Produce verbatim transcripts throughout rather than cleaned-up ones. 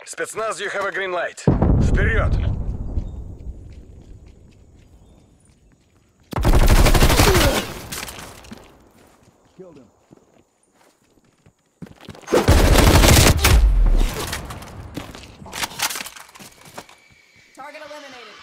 Спецназ, you have a green light. Вперед! Killed him. Target eliminated.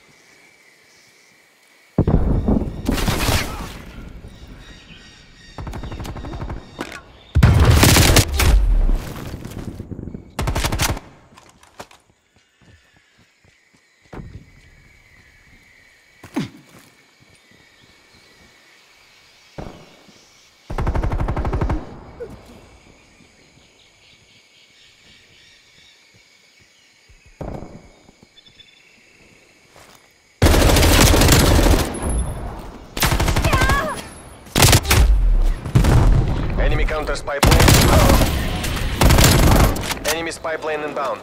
Enemy counter spy plane. Enemy spy plane inbound.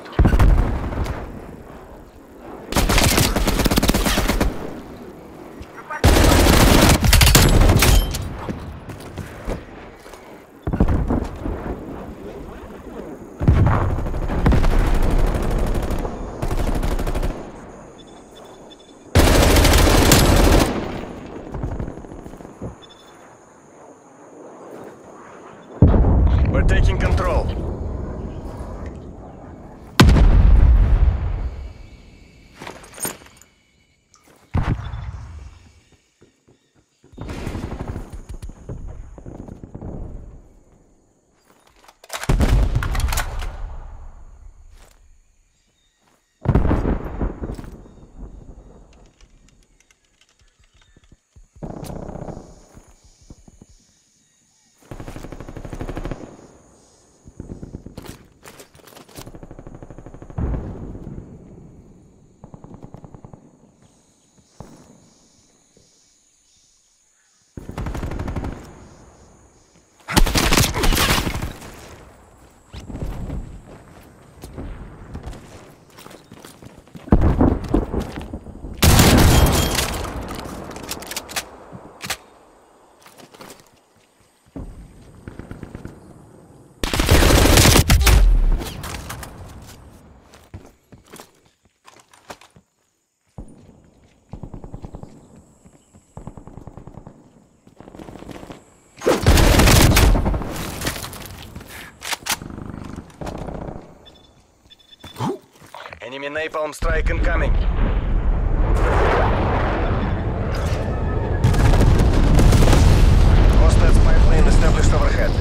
We're taking control. Enemy napalm strike incoming. Hostile spy plane established overhead.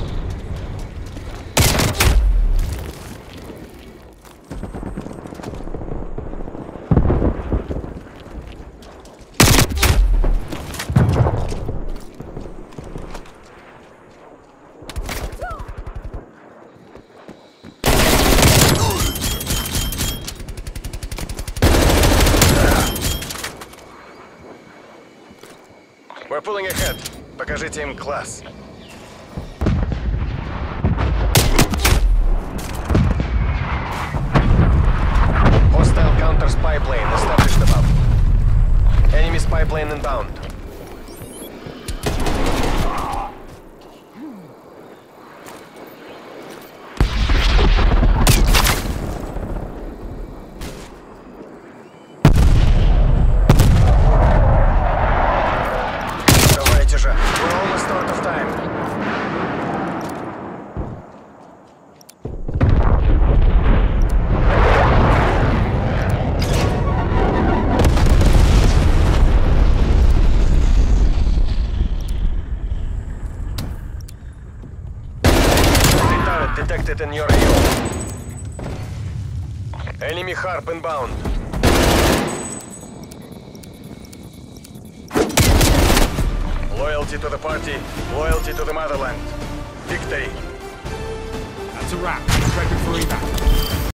We're pulling ahead. Покажите им класс. Hostile counter spy plane established above. Enemy spy plane inbound. We're almost out of time. Turret detected in your view. Enemy harp inbound. Loyalty to the party, loyalty to the motherland. Victory. That's a wrap. Prepping for evac.